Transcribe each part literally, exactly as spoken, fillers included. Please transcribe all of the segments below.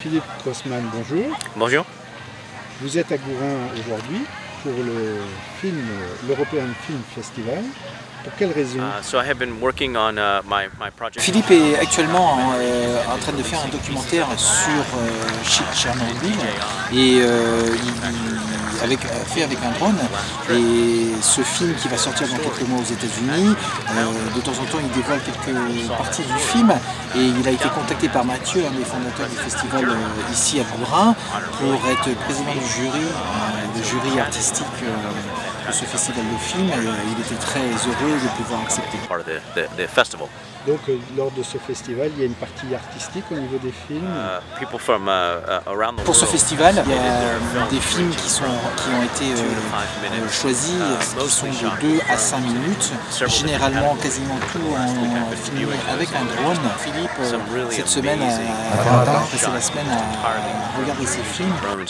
Philippe Grossman, bonjour. Bonjour. Vous êtes à Gourin aujourd'hui pour le film, l'European Film Festival. Pour quelle raison? Uh, so I have been working on uh, my, my project. Philippe est actuellement en, euh, en train de faire un documentaire sur euh, Tchernobyl et euh, il, avec, fait avec un drone. Et ce film qui va sortir dans quelques mois aux États-Unis, euh, de temps en temps il dévoile quelques parties du film et il a été contacté par Mathieu, un des fondateurs du festival euh, ici à Gourin, pour être président du jury, euh, le jury artistique euh, de ce festival de film. Et, euh, il était très heureux de pouvoir accepter. Donc euh, lors de ce festival, il y a une partie artistique au niveau des films. Pour ce festival, il y a des films qui, sont, qui ont été euh, choisis, qui sont de deux à cinq minutes, généralement quasiment tout en filmé avec un drone. Philippe, euh, cette semaine, a passé la semaine à regarder ces films.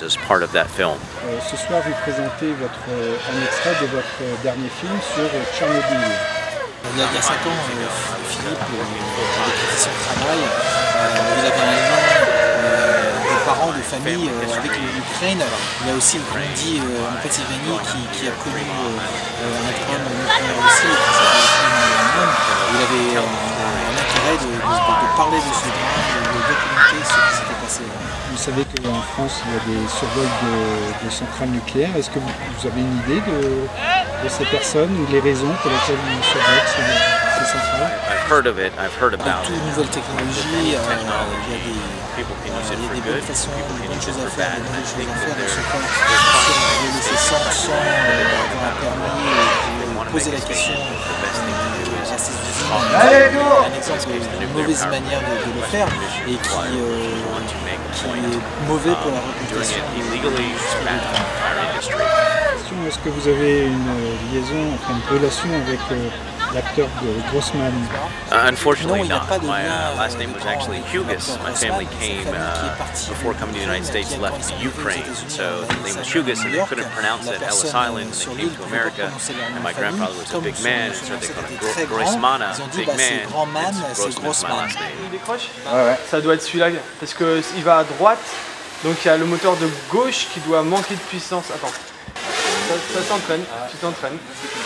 Euh, ce soir, vous présentez votre, euh, un extrait de votre dernier film sur euh, Tchernobyl. Il y a cinq ans, euh, Philippe, euh, avec son travail, euh, il avait un lien euh, de parents, de famille euh, avec l'Ukraine. Il a aussi grandi euh, en Pennsylvanie qui, qui a connu euh, un drame nucléaire aussi. Il avait euh, un intérêt de, de, de parler de ce drame, de, de documenter ce qui s'était passé. Vous savez qu'en France, il y a des survols de, de centrales nucléaires. Est-ce que vous, vous avez une idée de, de ces personnes ou les raisons pour lesquelles ils survolent ces, ces centrales? Avec toute nouvelle technologie, euh, il y a des, euh, il y a des bonnes façons, des bonnes choses à faire, des bonnes choses à faire. Donc, ce qu'on peut laisser sans, sans euh, avoir un permis et poser la question euh, à ces usines. Un exemple d'une mauvaise manière de, de le faire et qui, euh, qui est mauvais pour la réputation. Est-ce que vous avez une liaison, enfin une relation avec euh, l'acteur de Grossman? Uh, unfortunately not. My uh, last name was actually Hugus. My family came, uh, before coming to the United States, left Ukraine. So the name was Hugus and they couldn't pronounce it, Ellis Island, and they came to America. And my grandfather was a big man, and so they called him Grossmana, big man. Grossman's my last name. Ouais, ouais. Ça doit être celui-là, parce qu'il va à droite, donc il y a le moteur de gauche qui doit manquer de puissance. Attends. Ça, ça s'entraîne, tu t'entraînes.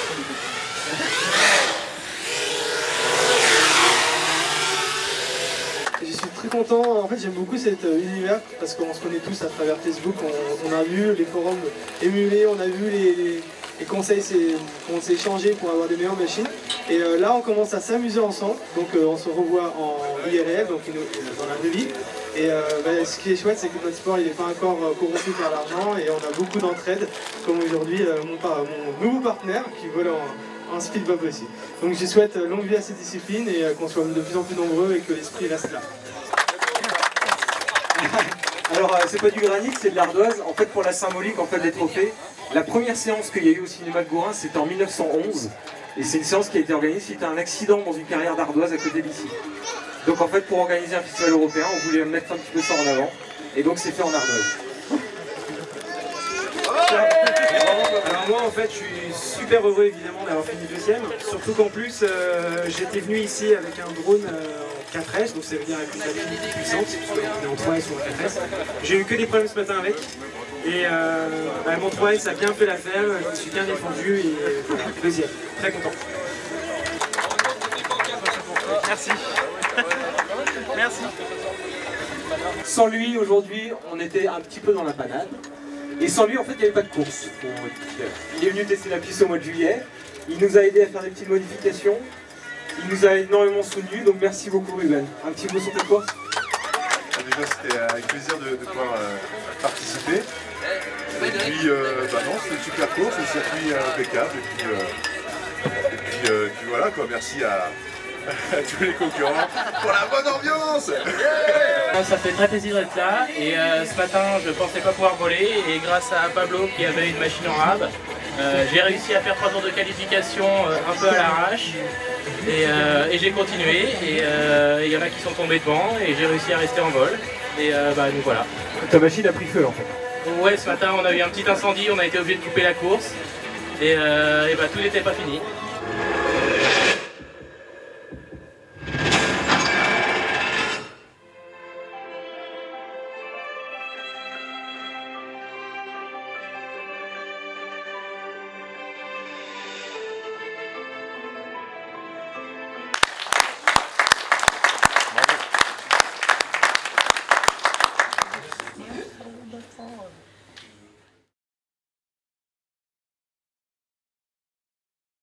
Je suis très content, en fait j'aime beaucoup cet univers parce qu'on se connaît tous à travers Facebook, on, on a vu les forums émulés, on a vu les, les, les conseils qu'on s'est échangés pour avoir des meilleures machines. Et euh, là on commence à s'amuser ensemble, donc euh, on se revoit en I R L, donc dans la vraie vie. Et euh, bah, ce qui est chouette, c'est que notre sport il n'est pas encore euh, corrompu par l'argent et on a beaucoup d'entraide, comme aujourd'hui euh, mon, mon nouveau partenaire qui vole en, en speedbob aussi. Donc je souhaite euh, longue vie à cette discipline et euh, qu'on soit de plus en plus nombreux et que l'esprit reste là. Alors euh, c'est pas du granit, c'est de l'ardoise. En fait pour la symbolique en fait des trophées, la première séance qu'il y a eu au cinéma de Gourin c'était en mille neuf cent onze. Et c'est une séance qui a été organisée suite à un accident dans une carrière d'ardoise à côté d'ici. Donc en fait pour organiser un festival européen, on voulait mettre un petit peu ça en avant. Et donc c'est fait en ardoise. Alors moi en fait je suis super heureux évidemment d'avoir fini deuxième. Surtout qu'en plus euh, j'étais venu ici avec un drone euh, quatre S, donc ça veut dire avec une batterie puissante, puisqu'on est en trois S ou en quatre S. J'ai eu que des problèmes ce matin avec. Et euh, bah, mon trois S a bien fait l'affaire, je me suis bien défendu et voilà, deuxième. Très content. Merci. Merci. Sans lui, aujourd'hui, on était un petit peu dans la panade. Et sans lui, en fait, il n'y avait pas de course. Il est venu tester la piste au mois de juillet. Il nous a aidé à faire des petites modifications. Il nous a énormément soutenu, donc merci beaucoup Ruben. Un petit mot sur ta course? Déjà, c'était avec plaisir de, de pouvoir euh, participer. Et puis, euh, bah non, c'était une super course, le circuit euh, impeccable. Et puis, euh, et puis, euh, puis voilà, quoi. Merci à, à tous les concurrents pour la bonne ambiance. Yeah. Ça fait très plaisir d'être là. Et euh, ce matin, je pensais pas pouvoir voler. Et grâce à Pablo qui avait une machine en rab, euh, j'ai réussi à faire trois tours de qualification euh, un peu à l'arrache. Et, euh, et j'ai continué. Et il euh, y en a qui sont tombés devant. Et j'ai réussi à rester en vol. Et euh, bah, donc voilà. Ta machine a pris feu en fait. Ouais, ce matin on a eu un petit incendie, on a été obligé de couper la course et, euh, et bah, tout n'était pas fini.